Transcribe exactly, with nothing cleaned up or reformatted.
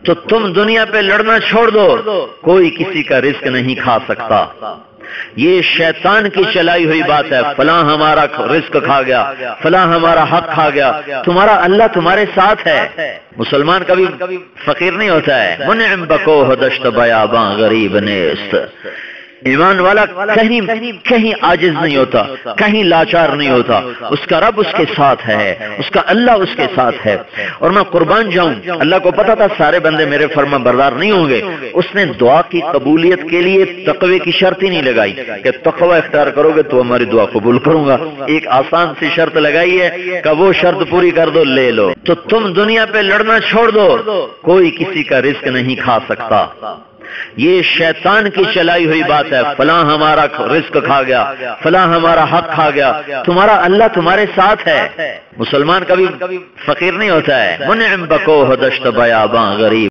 تو تم دنیا پہ لڑنا چھوڑ دو، کوئی کسی کا رزق نہیں کھا سکتا۔ یہ شیطان کی چلائی ہوئی بات ہے، فلاں ہمارا رزق کھا گیا، فلاں ہمارا حق کھا گیا۔ تمہارا اللہ تمہارے ساتھ ہے۔ مسلمان کبھی فقیر نہیں ہوتا ہے۔ منعم بکوہ دشت بیاباں غریب نیست۔ ایمان والا کہیں کہیں عاجز نہیں ہوتا، کہیں لاچار نہیں ہوتا، اس کا رب اس کے ساتھ ہے، اس کا اللہ اس کے ساتھ ہے۔ اور میں قربان جاؤں، اللہ کو پتا تھا سارے بندے میرے فرما بردار نہیں ہوں گے، اس نے دعا کی قبولیت کے لیے تقوی کی شرط ہی نہیں لگائی کہ تقوی اختیار کرو گے تو ہماری دعا قبول کروں گا۔ ایک آسان سی شرط لگائی ہے کہ وہ شرط پوری کر دو، لے لو۔ تو تم دنیا پہ لڑنا چھوڑ دو، کوئی کسی کا رزق نہیں کھا سکتا۔ یہ شیطان کی چلائی ہوئی بات ہے، فلاں ہمارا رزق کھا گیا، فلاں ہمارا حق کھا گیا۔ تمہارا اللہ تمہارے ساتھ ہے۔ مسلمان کبھی فقیر نہیں ہوتا ہے۔ منعم بکوہ دشت بیاباں غریب